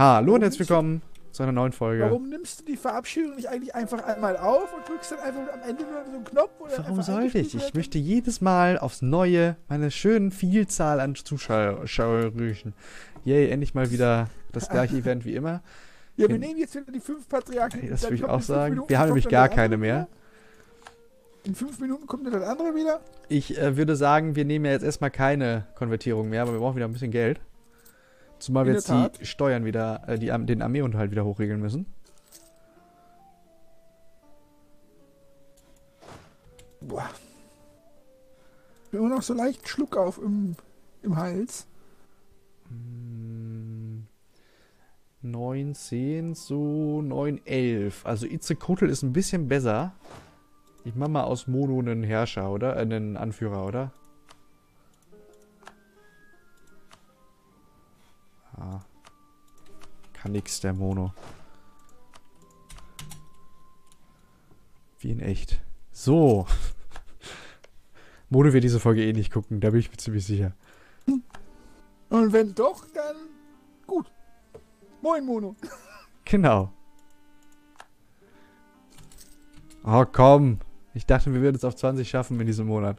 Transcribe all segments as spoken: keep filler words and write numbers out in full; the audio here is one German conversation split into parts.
Hallo und herzlich willkommen zu einer neuen Folge. Warum nimmst du die Verabschiedung nicht eigentlich einfach einmal auf und drückst dann einfach am Ende nur so einen Knopf? Oder Warum sollte ich? Ich möchte jedes Mal aufs Neue meine schönen Vielzahl an Zuschauerrüchen. Yay, endlich mal wieder das gleiche Event wie immer. Ja, wir nehmen jetzt wieder die fünf Patriarchen. Hey, das würde ich auch sagen. Wir haben nämlich gar keine mehr. In fünf Minuten kommt dann das andere wieder. Ich äh, würde sagen, wir nehmen ja jetzt erstmal keine Konvertierung mehr, aber wir brauchen wieder ein bisschen Geld. Zumal wir jetzt die Steuern wieder, äh, die, den Armeeunterhalt wieder hochregeln müssen. Boah. Ich bin immer noch so leicht Schluck auf im, im Hals. Hm, neun, zehn, so neun, elf. Also Itzekotl ist ein bisschen besser. Ich mach mal aus Mono einen Herrscher, oder? Äh, einen Anführer, oder? Ah. Kann nix, der Mono. Wie in echt. So. Mono wird diese Folge eh nicht gucken, da bin ich mir ziemlich sicher. Und wenn doch, dann gut. Moin, Mono. Genau. Oh, komm. Ich dachte, wir würden es auf zwanzig schaffen in diesem Monat.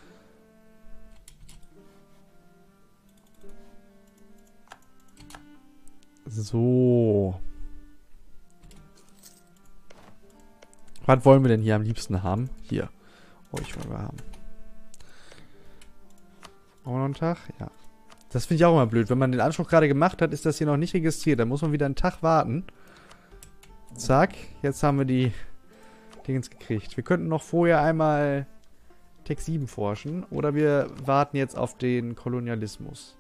So. Was wollen wir denn hier am liebsten haben? Hier. Euch wollen wir haben. Auch noch einen Tag? Ja. Das finde ich auch immer blöd. Wenn man den Anspruch gerade gemacht hat, ist das hier noch nicht registriert. Dann muss man wieder einen Tag warten. Zack. Jetzt haben wir die Dingens gekriegt. Wir könnten noch vorher einmal Tech sieben forschen. Oder wir warten jetzt auf den Kolonialismus.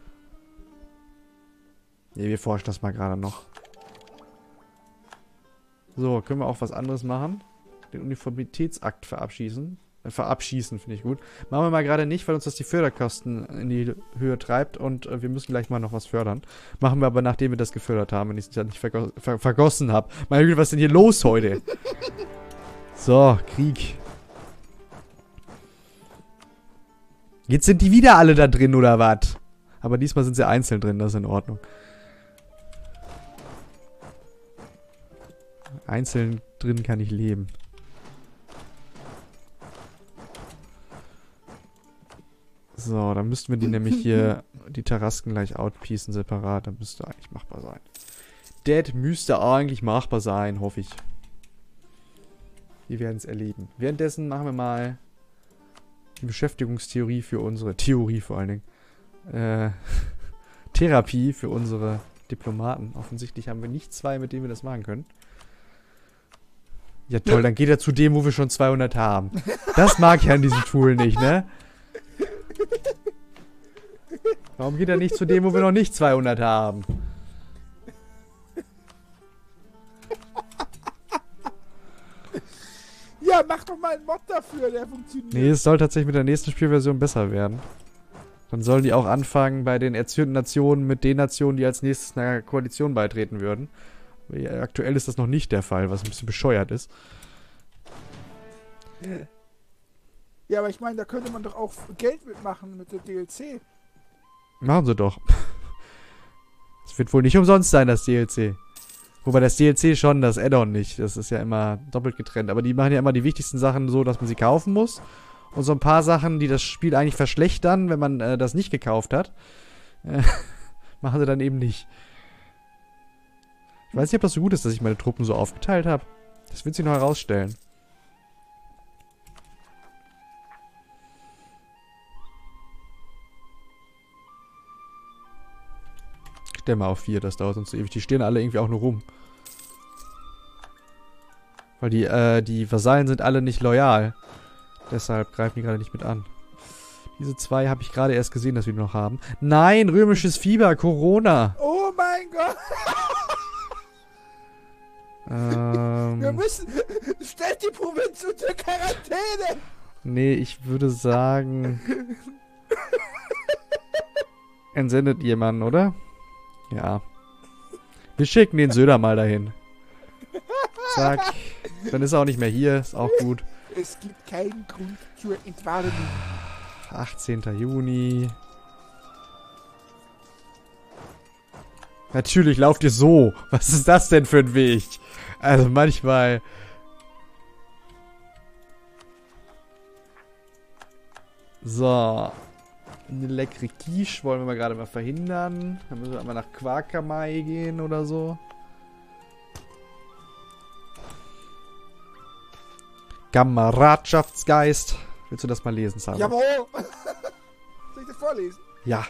Ne, wir forschen das mal gerade noch. So, können wir auch was anderes machen? Den Uniformitätsakt verabschießen. Äh, verabschießen finde ich gut. Machen wir mal gerade nicht, weil uns das die Förderkosten in die Höhe treibt. Und äh, wir müssen gleich mal noch was fördern. Machen wir aber, nachdem wir das gefördert haben, wenn ich es ja nicht vergo ver vergossen habe. Meine Güte, was ist denn hier los heute? So, Krieg. Jetzt sind die wieder alle da drin, oder was? Aber diesmal sind sie einzeln drin, das ist in Ordnung. Einzeln drin kann ich leben. So, dann müssten wir die nämlich hier, die Terrasken gleich outpiecen separat. Das müsste eigentlich machbar sein. Das müsste eigentlich machbar sein, hoffe ich. Wir werden es erleben. Währenddessen machen wir mal die Beschäftigungstheorie für unsere, Theorie vor allen Dingen, äh, Therapie für unsere Diplomaten. Offensichtlich haben wir nicht zwei, mit denen wir das machen können. Ja toll, dann geht er zu dem, wo wir schon zweihundert haben. Das mag ich an diesem Tool nicht, ne? Warum geht er nicht zu dem, wo wir noch nicht zweihundert haben? Ja, mach doch mal einen Mod dafür, der funktioniert. Nee, es soll tatsächlich mit der nächsten Spielversion besser werden. Dann sollen die auch anfangen bei den erzürnten Nationen mit den Nationen, die als nächstes einer Koalition beitreten würden. Aktuell ist das noch nicht der Fall, was ein bisschen bescheuert ist. Ja, aber ich meine, da könnte man doch auch Geld mitmachen mit der D L C. Machen sie doch. Es wird wohl nicht umsonst sein, das D L C. Wobei das D L C schon, das Add-on nicht. Das ist ja immer doppelt getrennt. Aber die machen ja immer die wichtigsten Sachen so, dass man sie kaufen muss. Und so ein paar Sachen, die das Spiel eigentlich verschlechtern, wenn man äh, das nicht gekauft hat, äh, machen sie dann eben nicht. Ich weiß nicht, ob das so gut ist, dass ich meine Truppen so aufgeteilt habe. Das wird sich noch herausstellen. Ich stelle mal auf vier, das dauert sonst so ewig. Die stehen alle irgendwie auch nur rum. Weil die, äh, die Vasallen sind alle nicht loyal. Deshalb greifen die gerade nicht mit an. Diese zwei habe ich gerade erst gesehen, dass wir die noch haben. Nein, römisches Fieber, Corona. Oh mein Gott. Ähm, Wir müssen... Stellt die Provinz unter Quarantäne! Nee, ich würde sagen... Entsendet jemanden, oder? Ja. Wir schicken den Söder mal dahin. Zack. Dann ist er auch nicht mehr hier. Ist auch gut. Es gibt keinen Grund zur Entwarnung. achtzehnten Juni. Natürlich lauft ihr so. Was ist das denn für ein Weg? Also manchmal... So. Eine leckere Quiche wollen wir mal gerade mal verhindern. Dann müssen wir einmal nach Quakamai gehen oder so. Kameradschaftsgeist. Willst du das mal lesen, Sarah? Jawohl! Soll ich das vorlesen? Ja.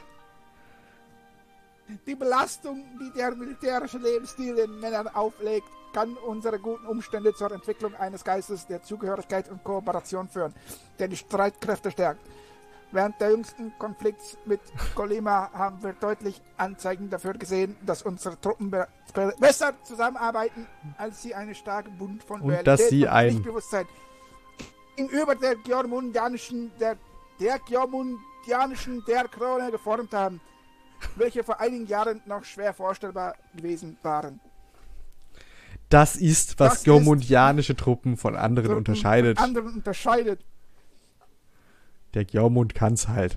Die Belastung, die der militärische Lebensstil den Männern auflegt, kann unsere guten Umstände zur Entwicklung eines Geistes der Zugehörigkeit und Kooperation führen, der die Streitkräfte stärkt. Während der jüngsten Konflikts mit Colima haben wir deutlich Anzeichen dafür gesehen, dass unsere Truppen be be besser zusammenarbeiten, als sie eine starke Bund von und dass sie ein Pflichtbewusstsein gegenüber der geormundianischen der, der geormundianischen der Krone geformt haben, welche vor einigen Jahren noch schwer vorstellbar gewesen waren. Das ist, was Das geormundianische Truppen von anderen Truppen unterscheidet. Von anderen unterscheidet. Der Geormund kann's halt.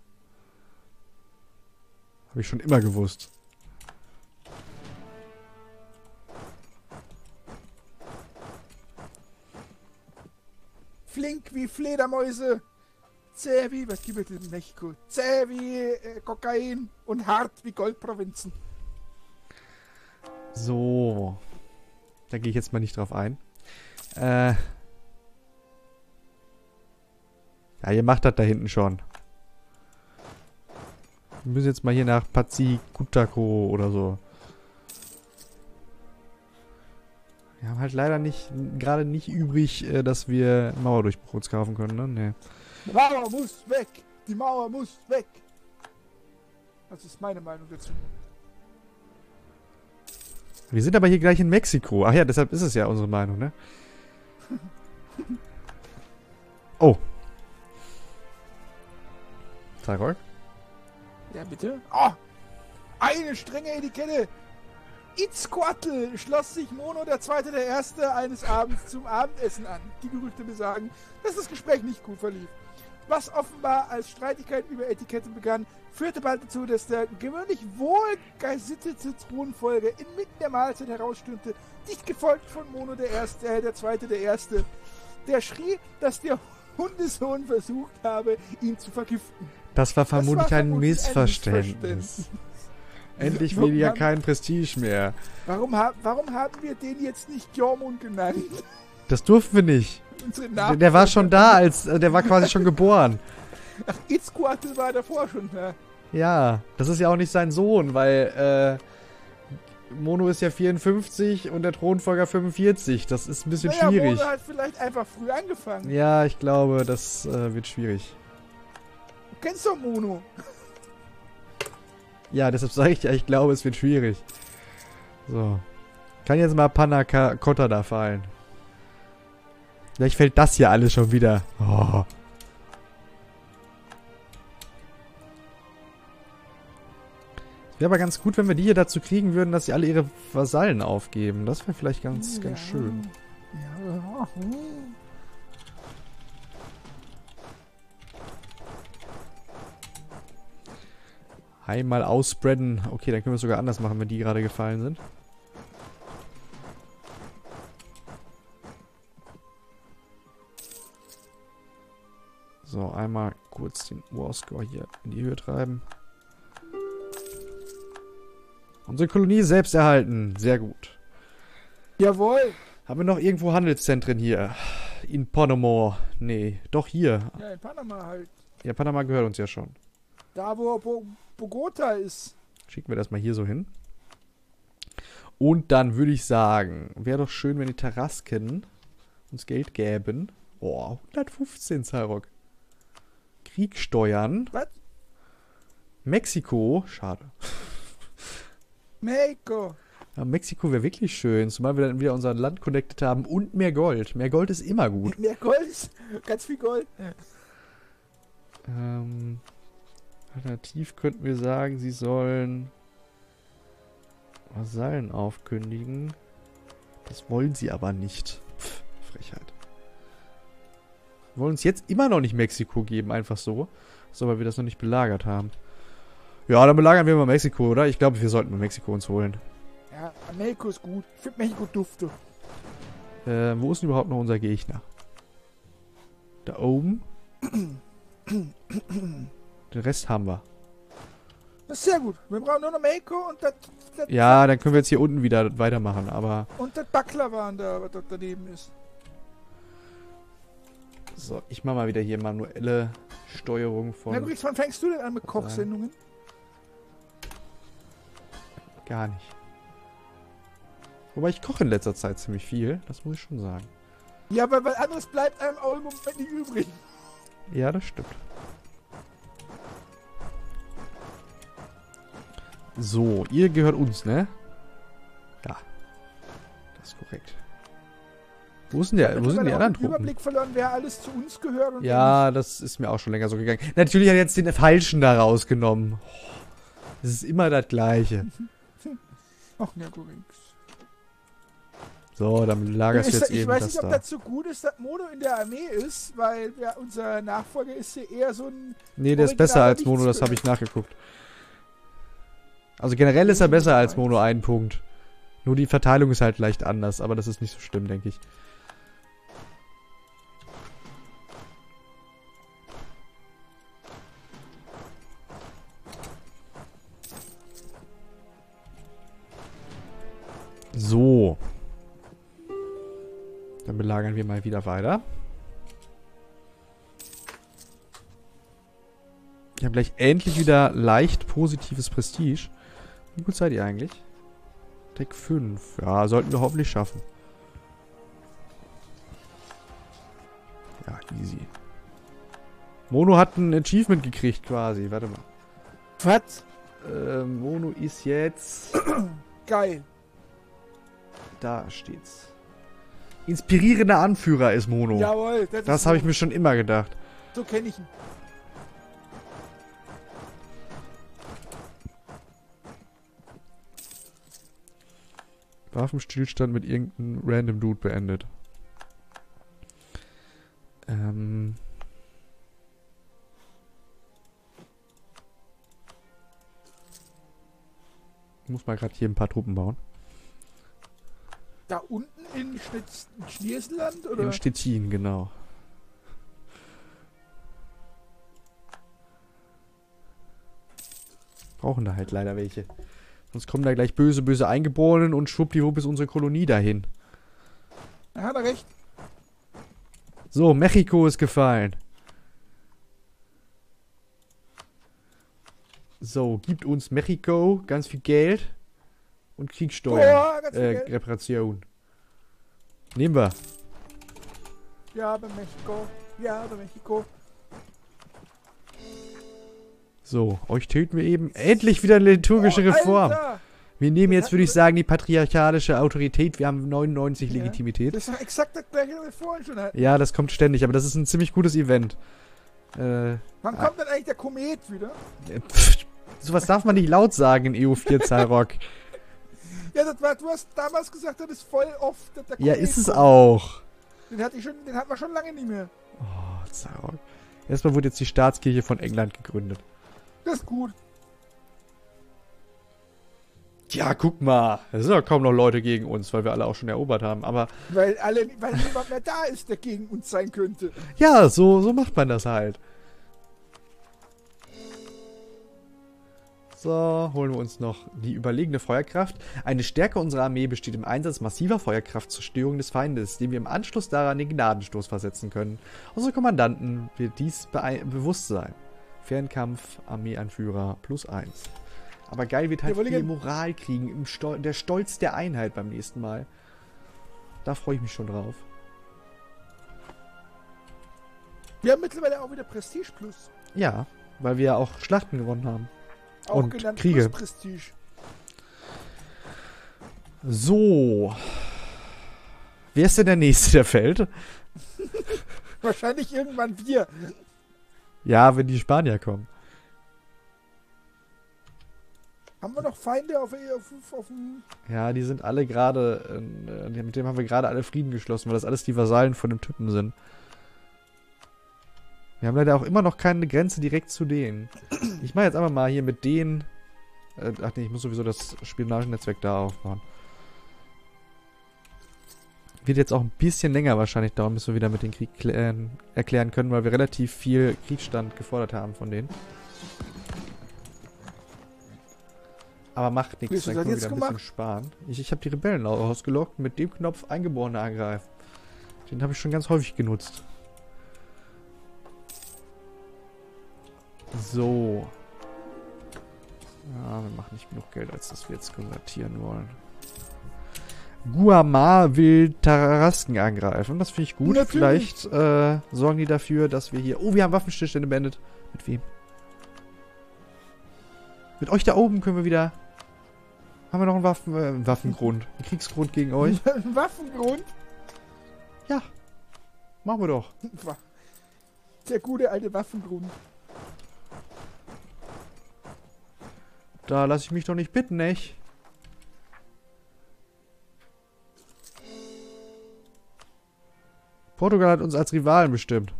Habe ich schon immer gewusst. Flink wie Fledermäuse, zäh wie, was gibt es in Mexiko? Zäh wie äh, Kokain und hart wie Goldprovinzen. So. Da gehe ich jetzt mal nicht drauf ein. Äh. Ja, ihr macht das da hinten schon. Wir müssen jetzt mal hier nach Pazikutako oder so. Wir haben halt leider nicht, gerade nicht übrig, äh, dass wir einen Mauerdurchbruch uns kaufen können, ne? Nee. Die Mauer muss weg! Die Mauer muss weg! Das ist meine Meinung dazu. Wir sind aber hier gleich in Mexiko. Ach ja, deshalb ist es ja unsere Meinung, ne? Oh. Tarok? Ja, bitte? Oh! Eine strenge Etikette! Itzquatl schloss sich Mono der Zweite der Erste eines Abends zum Abendessen an. Die Gerüchte besagen, dass das Gespräch nicht gut verlief. Was offenbar als Streitigkeit über Etiketten begann, führte bald dazu, dass der gewöhnlich wohlgesittete Thronfolger inmitten der Mahlzeit herausstürmte, dicht gefolgt von Mono der Erste, äh, der Zweite der Erste, der schrie, dass der Hundesohn versucht habe, ihn zu vergiften. Das war vermutlich, das war ein, vermutlich Missverständnis. ein Missverständnis. Endlich weniger kein Prestige mehr. Warum, ha warum haben wir den jetzt nicht Jormund genannt? Das durften wir nicht. Unsere Der, der war schon da, als äh, der war quasi schon geboren. Ach, Itzquatl war davor schon da. Ja, das ist ja auch nicht sein Sohn, weil äh, Mono ist ja vierundfünfzig und der Thronfolger fünfundvierzig. Das ist ein bisschen naja, schwierig. Mono hat vielleicht einfach früh angefangen. Ja, ich glaube, das äh, wird schwierig. Du kennst doch Mono. Ja, deshalb sage ich ja, ich glaube, es wird schwierig. So. Kann jetzt mal Panna Cotta da fallen. Vielleicht fällt das hier alles schon wieder. Oh. Wäre aber ganz gut, wenn wir die hier dazu kriegen würden, dass sie alle ihre Vasallen aufgeben. Das wäre vielleicht ganz, ja. ganz schön. Ja. Einmal ausspreaden. Okay, dann können wir es sogar anders machen, wenn die gerade gefallen sind. So, einmal kurz den Warscore hier in die Höhe treiben. Unsere Kolonie selbst erhalten. Sehr gut. Jawohl. Haben wir noch irgendwo Handelszentren hier? In Panama. Nee, doch hier. Ja, in Panama halt. Ja, Panama gehört uns ja schon. Da, wo Bo Bogota ist. Schicken wir das mal hier so hin. Und dann würde ich sagen, wäre doch schön, wenn die Tarasken uns Geld gäben. Oh, hundertfünfzehn, Zarok. Krieg steuern. Was? Mexiko. Schade. Mexiko. Ja, Mexiko wäre wirklich schön, zumal wir dann wieder unser Land connected haben und mehr Gold. Mehr Gold ist immer gut. Mehr Gold? Ganz viel Gold. Ähm, alternativ könnten wir sagen, sie sollen Vasallen aufkündigen. Das wollen sie aber nicht. Pff, Frechheit. Wir wollen uns jetzt immer noch nicht Mexiko geben, einfach so. So, weil wir das noch nicht belagert haben. Ja, dann belagern wir mal Mexiko, oder? Ich glaube, wir sollten mal Mexiko uns holen. Ja, Mexiko ist gut. Ich finde Mexiko dufte. Äh, wo ist denn überhaupt noch unser Gegner? Da oben. Den Rest haben wir. Das ist sehr gut. Wir brauchen nur noch Mexiko und das... das Ja, dann können wir jetzt hier unten wieder weitermachen, aber... Und das Baklava da, was dort daneben ist. So, ich mache mal wieder hier manuelle Steuerung von... Na übrigens, wann fängst du denn an mit Kochsendungen? Gar nicht. Wobei ich koche in letzter Zeit ziemlich viel, das muss ich schon sagen. Ja, weil, weil anderes bleibt einem auch im Moment nicht übrig. Ja, das stimmt. So, ihr gehört uns, ne? Ja. Das ist korrekt. Wo ist denn der, wo sind die anderen Truppen? Überblick verloren, wer alles zu uns gehört. Und ja, das ist mir auch schon länger so gegangen. Natürlich hat er jetzt den Falschen da rausgenommen. Das ist immer das Gleiche. Ach, ja, korrekt. So, dann lagerst du jetzt ich eben weiß das nicht, ob da. das so gut ist, dass Mono in der Armee ist, weil ja, unser Nachfolger ist ja eher so ein... Nee, der ist besser als Mono, das habe ich nachgeguckt. Also generell ist er besser als Mono, ein Punkt. Nur die Verteilung ist halt leicht anders, aber das ist nicht so schlimm, denke ich. So. Dann belagern wir mal wieder weiter. Ich habe gleich endlich wieder leicht positives Prestige. Wie gut seid ihr eigentlich? Tech fünf. Ja, sollten wir hoffentlich schaffen. Ja, easy. Mono hat ein Achievement gekriegt quasi. Warte mal. Was? Äh, Mono ist jetzt... Geil. Da steht's. Inspirierender Anführer ist Mono. Jawohl. Das, Das habe ich mir schon immer gedacht. So kenne ich ihn. Waffenstillstand mit irgendeinem random Dude beendet. Ähm... Ich muss mal gerade hier ein paar Truppen bauen. Da unten in Schnitz, Schniersland, oder? In Stettin, genau. Brauchen da halt leider welche. Sonst kommen da gleich böse, böse Eingeborenen und schwuppdiwupp ist unsere Kolonie dahin. Da hat er recht. So, Mexiko ist gefallen. So, gibt uns Mexiko ganz viel Geld und Kriegssteuern. Boah, ganz viel äh, Geld. Reparation. Nehmen wir. Ja, bei Mexiko. Ja, bei Mexiko. So, euch töten wir eben. Endlich wieder eine liturgische Oh, Reform. Alter! Wir nehmen Das jetzt, würde ich hatten sagen, die patriarchalische Autorität. Wir haben neunundneunzig Ja. Legitimität. Das ist doch exakt das gleiche, was wir vorhin schon hatten. Ja, das kommt ständig, aber das ist ein ziemlich gutes Event. Äh, Wann Ah. kommt denn eigentlich der Komet wieder? pff, sowas darf man nicht laut sagen in E O vier Zahlrock. Ja, das war, du hast damals gesagt, das ist voll oft. dass der Ja, Komet ist es kommt. auch. Den hatte ich schon, den hatten wir schon lange nicht mehr. Oh, Zahlrock. Erstmal wurde jetzt die Staatskirche von England gegründet. Das ist gut. Ja, guck mal. Es sind ja kaum noch Leute gegen uns, weil wir alle auch schon erobert haben. Aber Weil alle, weil niemand mehr da ist, der gegen uns sein könnte. ja, so, so macht man das halt. So, holen wir uns noch die überlegene Feuerkraft. Eine Stärke unserer Armee besteht im Einsatz massiver Feuerkraft zur Störung des Feindes, dem wir im Anschluss daran den Gnadenstoß versetzen können. Unsere Kommandanten wird dies bewusst sein. Fernkampf, Armeeanführer, plus eins. Aber geil wird halt Ja, viel Wollige- Moral kriegen, im Stol der Stolz der Einheit beim nächsten Mal. Da freue ich mich schon drauf. Wir haben mittlerweile auch wieder Prestige Plus. Ja, weil wir ja auch Schlachten gewonnen haben. Auch Und genannt Kriege. Plus Prestige. So. Wer ist denn der Nächste, der fällt? Wahrscheinlich irgendwann wir. Ja, wenn die Spanier kommen. Haben wir noch Feinde auf, auf, auf dem... Ja, die sind alle gerade, äh, mit dem haben wir gerade alle Frieden geschlossen, weil das alles die Vasallen von dem Typen sind. Wir haben leider auch immer noch keine Grenze direkt zu denen. Ich mache jetzt einfach mal hier mit denen... Äh, ach nee, ich muss sowieso das Spionagenetzwerk da aufbauen. Wird jetzt auch ein bisschen länger wahrscheinlich dauern, bis wir wieder mit dem Krieg äh, erklären können, weil wir relativ viel Kriegsstand gefordert haben von denen. Aber macht nichts, dann können wir wieder ein bisschen sparen. Ich, ich habe die Rebellen ausgelockt, mit dem Knopf Eingeborene angreifen. Den habe ich schon ganz häufig genutzt. So. Ja, wir machen nicht genug Geld, als dass wir jetzt konvertieren wollen. Guamar will Tarasken angreifen. Das finde ich gut. Natürlich. Vielleicht äh, sorgen die dafür, dass wir hier... Oh, wir haben Waffenstillstände beendet. Mit wem? Mit euch da oben können wir wieder... Haben wir noch einen Waffen, äh, einen Waffengrund? Einen Kriegsgrund gegen euch? Ein Waffengrund? Ja. Machen wir doch. Der gute alte Waffengrund. Da lasse ich mich doch nicht bitten, nicht? Portugal hat uns als Rivalen bestimmt.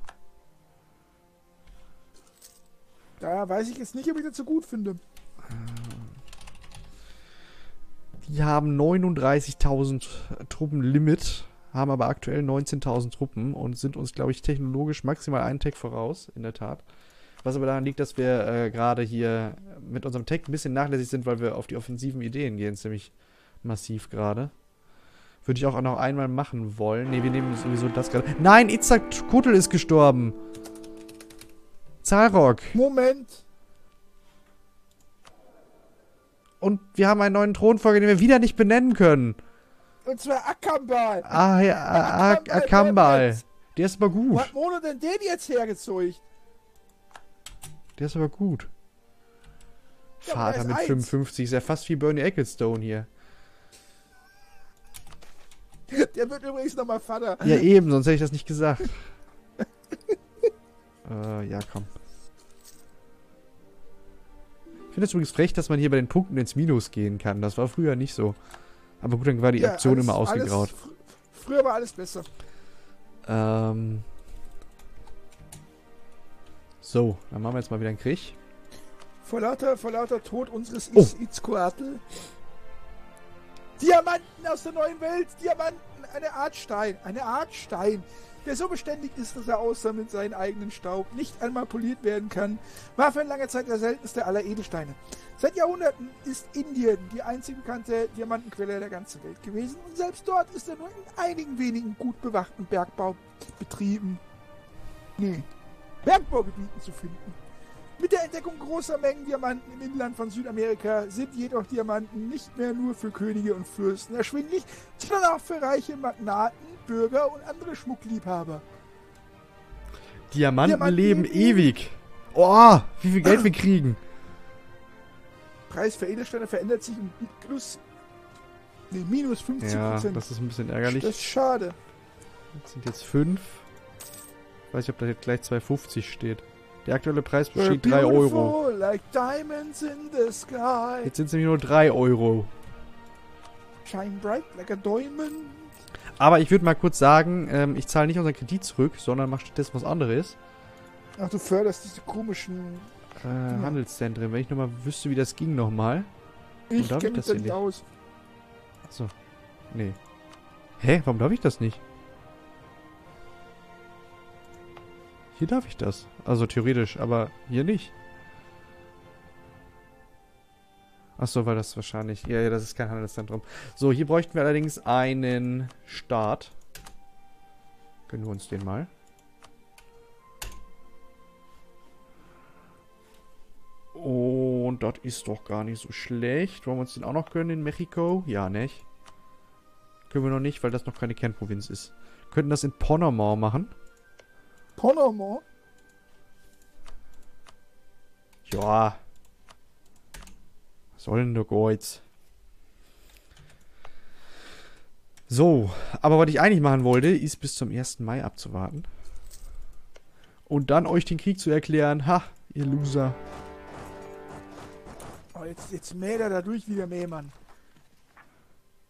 Da weiß ich jetzt nicht, ob ich das so gut finde. Die haben neununddreißigtausend Truppenlimit, haben aber aktuell neunzehntausend Truppen und sind uns, glaube ich, technologisch maximal einen Tech voraus, in der Tat. Was aber daran liegt, dass wir äh, gerade hier mit unserem Tech ein bisschen nachlässig sind, weil wir auf die offensiven Ideen gehen, ziemlich massiv gerade. Würde ich auch noch einmal machen wollen. Ne, wir nehmen sowieso das gerade. Nein, Itzhak Kutel ist gestorben. Zahlrock. Moment. Und wir haben einen neuen Thronfolger, den wir wieder nicht benennen können. Und zwar Akambal. Ah, ja, Akambal. Der ist aber gut. Wo hat Mono denn den jetzt hergezeugt? Der ist aber gut. Ja, Vater mit fünfundfünfzig. Ist ja fast wie Bernie Ecclestone hier. Der wird übrigens nochmal Vater. Ja, eben, sonst hätte ich das nicht gesagt. äh, ja, komm. Ich finde es übrigens frech, dass man hier bei den Punkten ins Minus gehen kann. Das war früher nicht so. Aber gut, dann war die ja, Aktion alles, immer ausgegraut. Alles, fr früher war alles besser. Ähm. So, dann machen wir jetzt mal wieder einen Krieg. Vor lauter, vor lauter Tod unseres oh. Itzcoatl. Diamanten aus der neuen Welt! Diamanten! Eine Art Stein! Eine Art Stein! Der so beständig ist, dass er außer mit seinem eigenen Staub nicht einmal poliert werden kann, war für eine lange Zeit der seltenste aller Edelsteine. Seit Jahrhunderten ist Indien die einzig bekannte Diamantenquelle der ganzen Welt gewesen und selbst dort ist er nur in einigen wenigen gut bewachten Bergbaubetrieben, nee, Bergbaugebieten zu finden. Mit der Entdeckung großer Mengen Diamanten im Inland von Südamerika sind jedoch Diamanten nicht mehr nur für Könige und Fürsten erschwinglich, sondern auch für reiche Magnaten, Bürger und andere Schmuckliebhaber. Diamanten, Diamanten leben ewig. Oh, wie viel Geld wir kriegen. Preis für Edelsteine verändert sich um plus, nee, minus fünfzig Prozent. Ja, das ist ein bisschen ärgerlich. Das ist schade. Das sind jetzt fünf. Ich weiß nicht, ob da jetzt gleich zwei fünfzig steht. Der aktuelle Preis besteht drei Euro. Like diamonds in the sky. Jetzt sind es nämlich nur drei Euro. Shine bright like a diamond. Aber ich würde mal kurz sagen, ähm, ich zahle nicht unseren Kredit zurück, sondern mache stattdessen was anderes. Ach, du förderst diese komischen äh, Handelszentren. Wenn ich nochmal wüsste, wie das ging nochmal. Ich kenne mich da nicht aus. Achso. Nee. Hä? Warum darf ich das nicht? Hier darf ich das. Also theoretisch, aber hier nicht. Achso, weil das wahrscheinlich... Ja, ja, das ist kein Handelszentrum. So, hier bräuchten wir allerdings einen Start. Gönnen wir uns den mal. Und das ist doch gar nicht so schlecht. Wollen wir uns den auch noch gönnen in Mexiko? Ja, nicht? Können wir noch nicht, weil das noch keine Kernprovinz ist. Könnten das in Panama machen. Panama? Ja. Was soll denn der Geiz? So, aber was ich eigentlich machen wollte, ist bis zum ersten Mai abzuwarten. Und dann euch den Krieg zu erklären. Ha, ihr Loser. Oh, jetzt, jetzt mäht er da durch wie der Mähmann.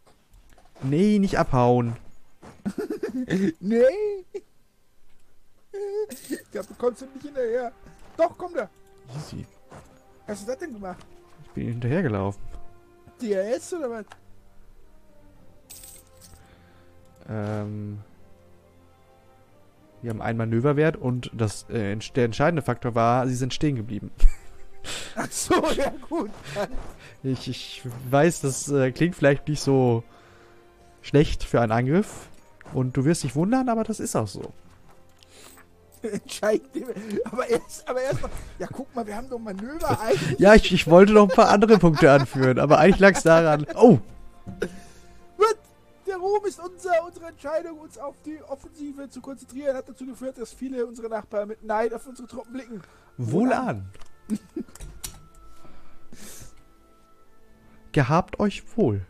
Nee, nicht abhauen. Nee. Ich glaube, du kommst ihm nicht hinterher. Doch, komm da. Easy. Was hast du das denn gemacht? Ich bin ihnen hinterhergelaufen. D R S oder was? Ähm... Wir haben einen Manöverwert und das, äh, der entscheidende Faktor war, sie sind stehen geblieben. Ach so, ja gut. Ich, ich weiß, das äh, klingt vielleicht nicht so schlecht für einen Angriff. Und du wirst dich wundern, aber das ist auch so. Entscheidend. Aber erst, aber erst noch. Ja, guck mal, wir haben doch Manöver eigentlich. Ja, ich, ich wollte noch ein paar andere Punkte anführen, aber eigentlich lag es daran. Oh! What? Der Ruhm ist unser, unsere Entscheidung, uns auf die Offensive zu konzentrieren, hat dazu geführt, dass viele unserer Nachbarn mit Neid auf unsere Truppen blicken. Wohlan! Gehabt euch wohl.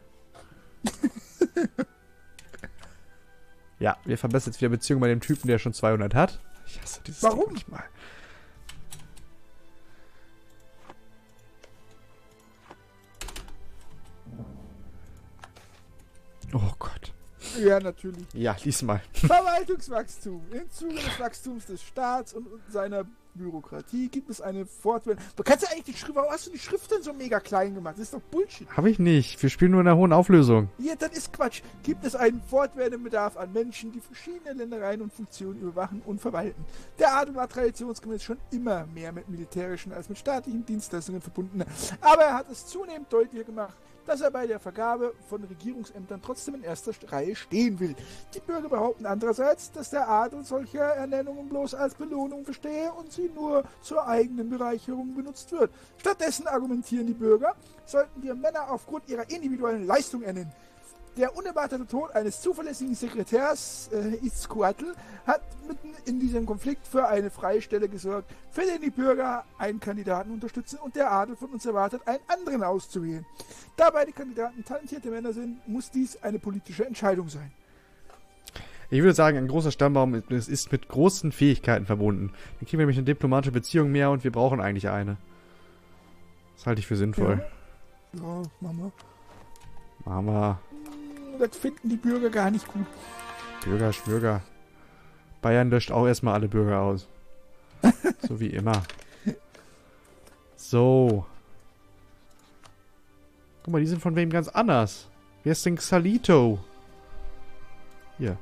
Ja, wir verbessern jetzt wieder Beziehung bei dem Typen, der schon zweihundert hat. Ich hasse dieses Warum? Ding manchmal. Oh Gott. Ja, natürlich. Ja, lies mal. Verwaltungswachstum. Im Zuge des Wachstums des Staats und seiner Bürokratie gibt es eine fortwährende... Kannst du eigentlich die Schrift... Warum hast du die Schrift denn so mega klein gemacht? Das ist doch Bullshit. Habe ich nicht. Wir spielen nur in einer hohen Auflösung. Ja, das ist Quatsch. Gibt es einen fortwährenden Bedarf an Menschen, die verschiedene Ländereien und Funktionen überwachen und verwalten. Der Adel war traditionsgemäß schon immer mehr mit militärischen als mit staatlichen Dienstleistungen verbunden. Aber er hat es zunehmend deutlicher gemacht, dass er bei der Vergabe von Regierungsämtern trotzdem in erster Reihe stehen will. Die Bürger behaupten andererseits, dass der Adel solche Ernennungen bloß als Belohnung verstehe und sie nur zur eigenen Bereicherung benutzt wird. Stattdessen argumentieren die Bürger, sollten wir Männer aufgrund ihrer individuellen Leistung ernennen. Der unerwartete Tod eines zuverlässigen Sekretärs, äh, Itzcoatl, hat mitten in diesem Konflikt für eine freie Stelle gesorgt, für den die Bürger einen Kandidaten unterstützen und der Adel von uns erwartet, einen anderen auszuwählen. Da beide Kandidaten talentierte Männer sind, muss dies eine politische Entscheidung sein. Ich würde sagen, ein großer Stammbaum ist, ist mit großen Fähigkeiten verbunden. Dann kriegen wir nämlich eine diplomatische Beziehung mehr und wir brauchen eigentlich eine. Das halte ich für sinnvoll. Ja, ja Mama. Mama. Das finden die Bürger gar nicht gut. Bürger, Schmürger. Bayern löscht auch erstmal alle Bürger aus. So wie immer. So. Guck mal, die sind von wem ganz anders. Wer ist denn Xalito? Hier.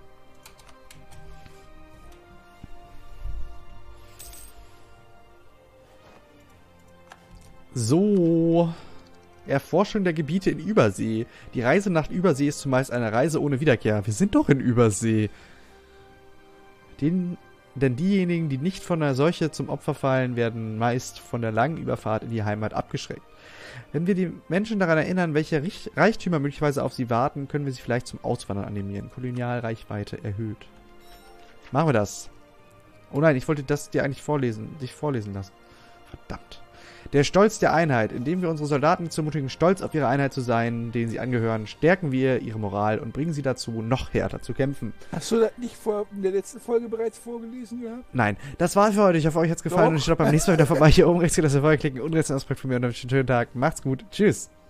So. Erforschung der Gebiete in Übersee. Die Reise nach Übersee ist zumeist eine Reise ohne Wiederkehr. Wir sind doch in Übersee. Den, denn diejenigen, die nicht von der Seuche zum Opfer fallen, werden meist von der langen Überfahrt in die Heimat abgeschreckt. Wenn wir die Menschen daran erinnern, welche Reichtümer möglicherweise auf sie warten, können wir sie vielleicht zum Auswandern animieren. Kolonialreichweite erhöht. Machen wir das. Oh nein, ich wollte das dir eigentlich vorlesen, dich vorlesen lassen. Verdammt. Der Stolz der Einheit. Indem wir unsere Soldaten zumutigen, stolz auf ihre Einheit zu sein, denen sie angehören, stärken wir ihre Moral und bringen sie dazu, noch härter zu kämpfen. Hast du das nicht vor, in der letzten Folge bereits vorgelesen gehabt? Nein, das war's für heute. Ich hoffe, euch hat's gefallen Doch. und ich glaube beim nächsten Mal wieder vorbei. Hier oben rechts geht das Feuer klicken und rechts den Aspekt von mir und einen schönen Tag. Macht's gut. Tschüss.